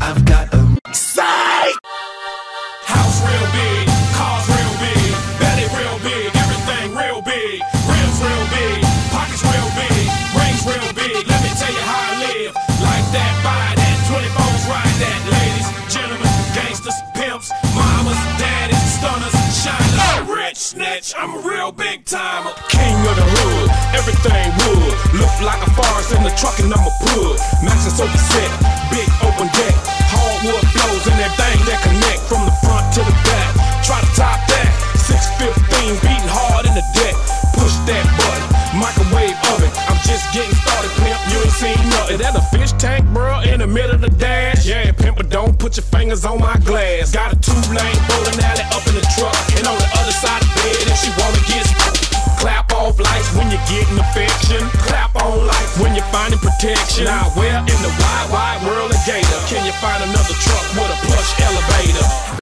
I've got a say. House real big, cars real big, belly real big, everything real big, rims real big, pockets real big, rings real big. Let me tell you how I live. Like that, buy that, 24s ride that. Ladies, gentlemen, gangsters, pimps, mamas, daddies, stunners, shiners, rich snitch. I'm a real big timer, king of the hood. Everything wood, look like a forest in the truck and I'm a pud. Maxing sofa set, big open deck, hardwood flows and everything that connect from the front to the back. Try to top that, 615 beating hard in the deck. Push that button, microwave oven. I'm just getting started, pimp. You ain't seen nothing. Is that a fish tank, bro? In the middle of the dash? Yeah, pimp, but don't put your fingers on my glass. Got a 2-lane bowling alley up in the truck, and on the other side of the bed, if she wanna get clap off lights when you're getting affection. Clap on lights when you're finding protection. Now where in the wide, wide world of Gator can you find another truck with a